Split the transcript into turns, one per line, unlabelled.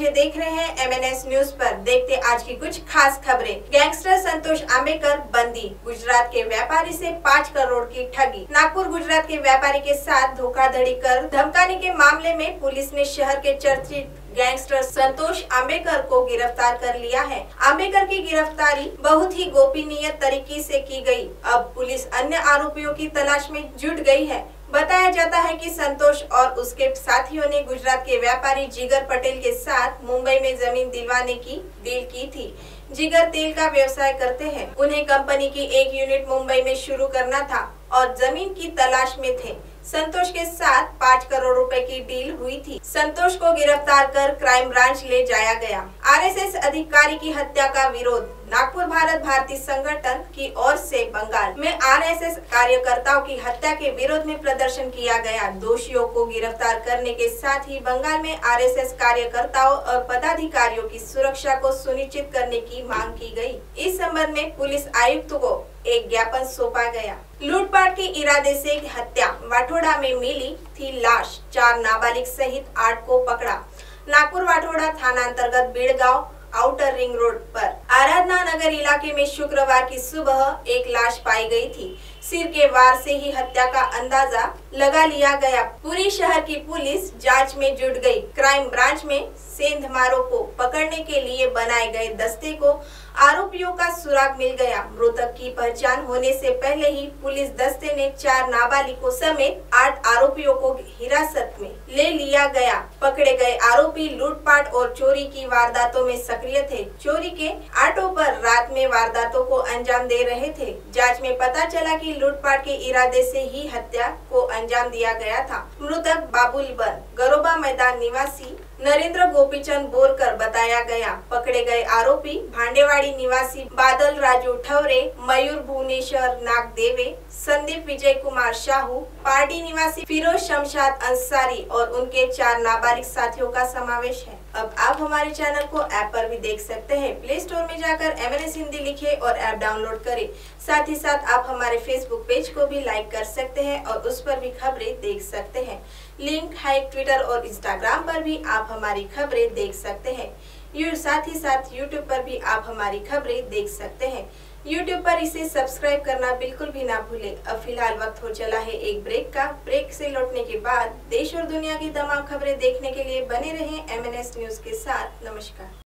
लीजिए, देख रहे हैं MNS न्यूज पर। देखते आज की कुछ खास खबरें। गैंगस्टर संतोष आंबेकर बंदी, गुजरात के व्यापारी से 5 करोड़ की ठगी। नागपुर गुजरात के व्यापारी के साथ धोखाधड़ी कर धमकाने के मामले में पुलिस ने शहर के चर्चित गैंगस्टर संतोष आंबेकर को गिरफ्तार कर लिया है। आंबेकर की गिरफ्तारी बहुत ही गोपनीय तरीके से की गई। अब पुलिस अन्य आरोपियों की तलाश में जुट गई है। बताया जाता है कि संतोष और उसके साथियों ने गुजरात के व्यापारी जिगर पटेल के साथ मुंबई में जमीन दिलवाने की डील की थी। जिगर तेल का व्यवसाय करते हैं। उन्हें कंपनी की एक यूनिट मुंबई में शुरू करना था और जमीन की तलाश में थे। संतोष के साथ 5 करोड़ रुपए की डील हुई थी। संतोष को गिरफ्तार कर क्राइम ब्रांच ले जाया गया। RSS अधिकारी की हत्या का विरोध। नागपुर भारत भारतीय संगठन की ओर से बंगाल में RSS कार्यकर्ताओं की हत्या के विरोध में प्रदर्शन किया गया। दोषियों को गिरफ्तार करने के साथ ही बंगाल में RSS कार्यकर्ताओं और पदाधिकारियों की सुरक्षा को सुनिश्चित करने की मांग की गई। इस संबंध में पुलिस आयुक्त को एक ज्ञापन सौंपा गया। लूटपाट के इरादे से हत्या। वाठोड़ा में मिली थी लाश। 4 नाबालिग सहित 8 को पकड़ा। नागपुर वाठोड़ा थाना अंतर्गत बीड़गांव आउटर रिंग रोड पर आराधना नगर इलाके में शुक्रवार की सुबह एक लाश पाई गई थी। सिर के वार से ही हत्या का अंदाजा लगा लिया गया। पूरी शहर की पुलिस जांच में जुट गई। क्राइम ब्रांच में सेंधमारों को पकड़ने के लिए बनाए गए दस्ते को आरोपियों का सुराग मिल गया। मृतक की पहचान होने से पहले ही पुलिस दस्ते ने 4 नाबालिगों समेत 8 आरोपियों को हिरासत में ले लिया गया। पकड़े गए आरोपी लूटपाट और चोरी की वारदातों में सक्रिय थे। चोरी के आटों पर रात में वारदातों को अंजाम दे रहे थे। जांच में पता चला कि लूटपाट के इरादे से ही हत्या को अंजाम दिया गया था। मृतक बाबुल बन गरोबा मैदान निवासी नरेंद्र गोपीचंद बोरकर बताया गया। पकड़े गए आरोपी भांडेवाड़ी निवासी बादल राजू ठवरे, मयूर भुवनेश्वर नाग देवे, संदीप विजय कुमार शाहू, पार्टी निवासी फिरोज शमशाद अंसारी और उनके 4 नाबालिग साथियों का समावेश है। अब आप हमारे चैनल को ऐप पर भी देख सकते हैं। प्ले स्टोर में जाकर MNS हिंदी लिखे और ऐप डाउनलोड करें। साथ ही साथ आप हमारे फेसबुक पेज को भी लाइक कर सकते हैं और उस पर भी खबरें देख सकते हैं। लिंक है ट्विटर और इंस्टाग्राम पर भी आप हमारी खबरें देख सकते हैं। साथ ही साथ यूट्यूब पर भी आप हमारी खबरें देख सकते हैं। यूट्यूब पर इसे सब्सक्राइब करना बिल्कुल भी ना भूले। अब फिलहाल वक्त हो चला है एक ब्रेक का। ब्रेक से लौटने के बाद देश और दुनिया की तमाम खबरें देखने के लिए बने रहें MNS न्यूज के साथ। नमस्कार।